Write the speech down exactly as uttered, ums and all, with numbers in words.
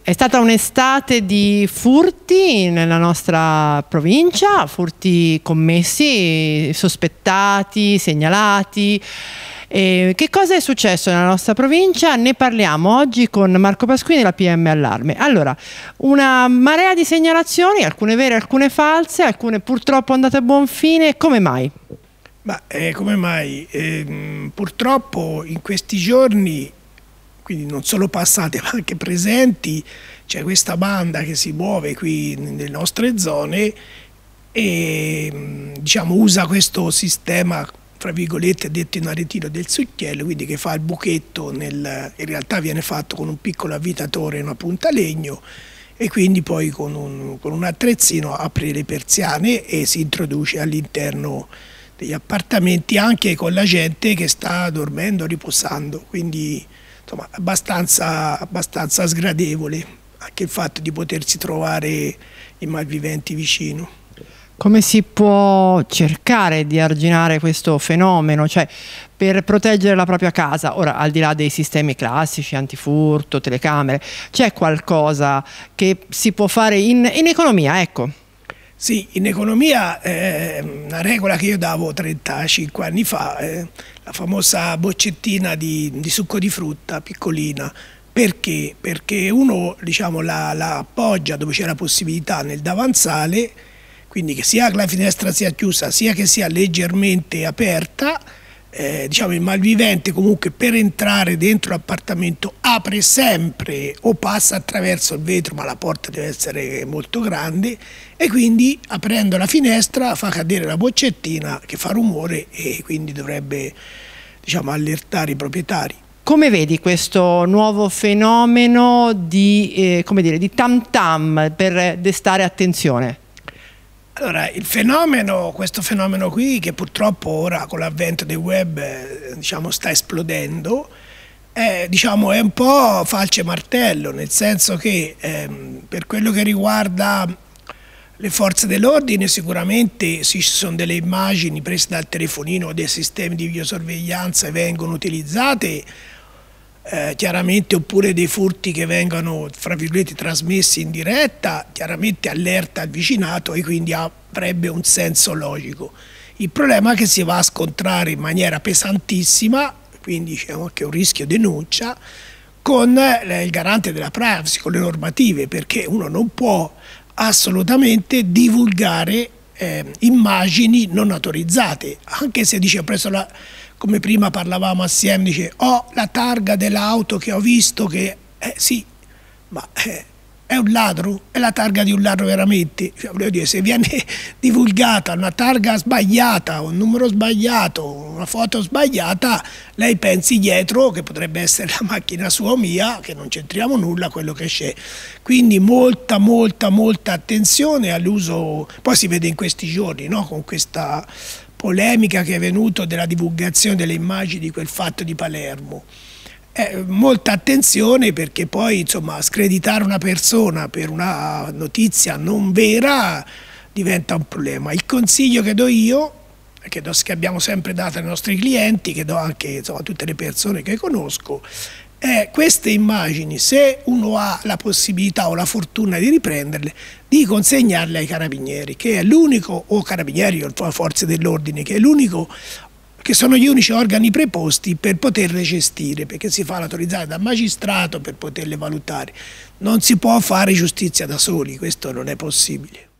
È stata un'estate di furti nella nostra provincia, furti commessi, sospettati, segnalati. E che cosa è successo nella nostra provincia? Ne parliamo oggi con Marco Pasquini della P M Allarme. Allora, una marea di segnalazioni, alcune vere, alcune false, alcune purtroppo andate a buon fine. Come mai? Ma eh, come mai? Eh, purtroppo in questi giorni, quindi non solo passati ma anche presenti, c'è questa banda che si muove qui nelle nostre zone e diciamo usa questo sistema, fra virgolette, detto in aretino del succhiello, quindi che fa il buchetto, nel, in realtà viene fatto con un piccolo avvitatore e una punta legno, e quindi poi con un, con un attrezzino apre le persiane e si introduce all'interno degli appartamenti anche con la gente che sta dormendo, riposando, quindi insomma abbastanza, abbastanza sgradevole anche il fatto di potersi trovare i malviventi vicino. Come si può cercare di arginare questo fenomeno, cioè per proteggere la propria casa? Ora, al di là dei sistemi classici, antifurto, telecamere, c'è qualcosa che si può fare in, in economia, ecco? Sì, in economia eh, una regola che io davo trentacinque anni fa, eh, la famosa boccettina di, di succo di frutta piccolina. Perché? Perché uno diciamo, la, la appoggia dove c'è la possibilità nel davanzale, quindi che sia che la finestra sia chiusa sia che sia leggermente aperta, eh, diciamo il malvivente comunque per entrare dentro l'appartamento apre sempre o passa attraverso il vetro, ma la porta deve essere molto grande, e quindi aprendo la finestra fa cadere la boccettina che fa rumore e quindi dovrebbe diciamo, allertare i proprietari. Come vedi questo nuovo fenomeno di, eh, come dire, di tam tam per destare attenzione? Allora, il fenomeno, questo fenomeno qui, che purtroppo ora con l'avvento del web eh, diciamo, sta esplodendo, è, diciamo, è un po' falce martello, nel senso che ehm, per quello che riguarda le forze dell'ordine sicuramente ci sono delle immagini prese dal telefonino o dei sistemi di videosorveglianza e vengono utilizzate, Eh, chiaramente, oppure dei furti che vengono fra virgolette trasmessi in diretta, chiaramente allerta il vicinato e quindi avrebbe un senso logico. Il problema è che si va a scontrare in maniera pesantissima, quindi c'è anche un rischio denuncia, con eh, il garante della privacy, con le normative, perché uno non può assolutamente divulgare eh, immagini non autorizzate, anche se dice presso la... come prima parlavamo assieme, dice ho oh, la targa dell'auto che ho visto che eh, sì, ma eh, è un ladro? È la targa di un ladro veramente? Cioè, voglio dire, se viene divulgata una targa sbagliata, un numero sbagliato, una foto sbagliata, lei pensi dietro che potrebbe essere la macchina sua o mia, che non c'entriamo nulla quello che c'è. Quindi molta, molta, molta attenzione all'uso, poi si vede in questi giorni, no? Con questa polemica che è venuta della divulgazione delle immagini di quel fatto di Palermo. Eh, molta attenzione, perché poi insomma screditare una persona per una notizia non vera diventa un problema. Il consiglio che do io, che, do, che abbiamo sempre dato ai nostri clienti, che do anche insomma, a tutte le persone che conosco, è queste immagini, se uno ha la possibilità o la fortuna di riprenderle, di consegnarle ai carabinieri, che è l'unico, o carabinieri o forze dell'ordine, che è l'unico, che sono gli unici organi preposti per poterle gestire, perché si fa l'autorizzare dal magistrato per poterle valutare. Non si può fare giustizia da soli, questo non è possibile.